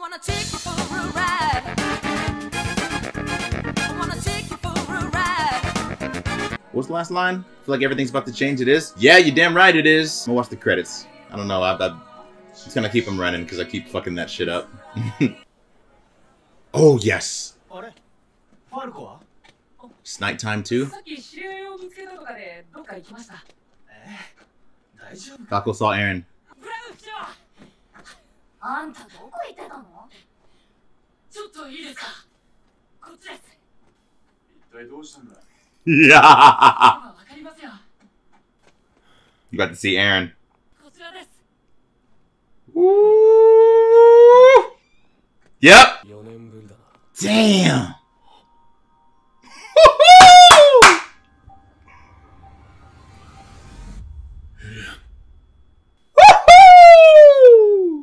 wanna take you for a ride. I wanna take you for a ride. What's the last line? I feel like everything's about to change. It is? Yeah, you damn right it is. I'm gonna watch the credits. I don't know. It's gonna keep them running because I keep fucking that shit up. Oh, yes. It's nighttime too. Kako saw Aaron. Yeah. You got to see Aaron. Woo. Yep. Damn.